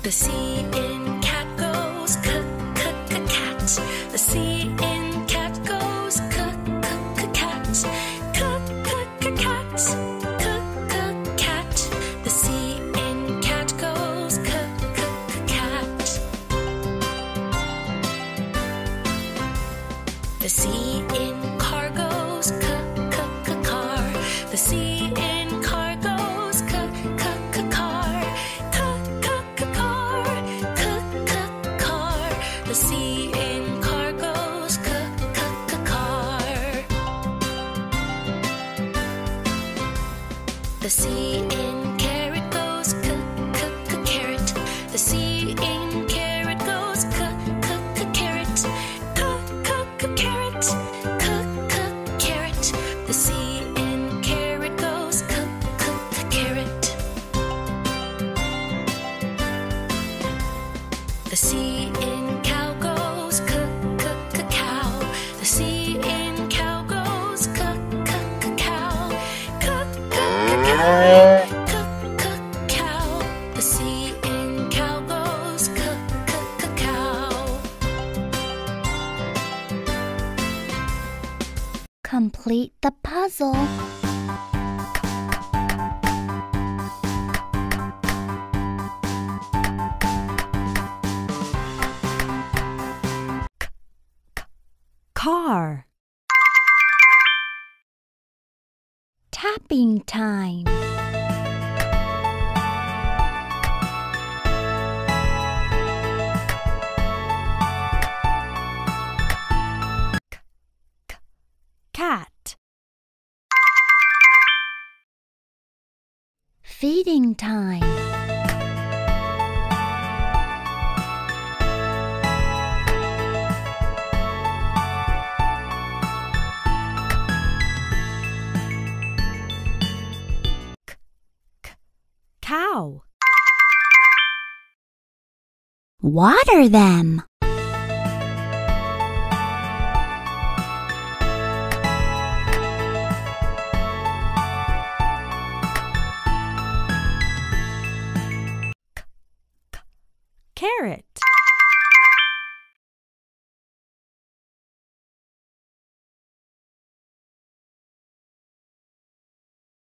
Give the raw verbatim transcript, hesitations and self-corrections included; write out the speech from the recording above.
The C in cat goes c-c-c-cat. The C in cat goes c-c-c-cat. C-c-c-cat. C-c-cat. The C in cat goes c-c-c-cat. The C in car goes c-c-c-car. The C in car goes c-c-c-car. C-c-c-car. C-c-car. The C in car goes c-c-c-car. The C in carrot goes c-c-c-carrot. The C in carrot goes c-c-c-carrot. C-c-c-carrot. C-c-c-carrot. The C in carrot goes c-c-c-carrot. The C in cow goes c-c-c-cow. The C in cow goes c-c-c-cow. C-c-c-cow. C-c-c-cow. The C in cow goes c-c-c-cow. Complete the puzzle. Car. Tapping time. Cat. Feeding time. Cow. Water them. Carrot.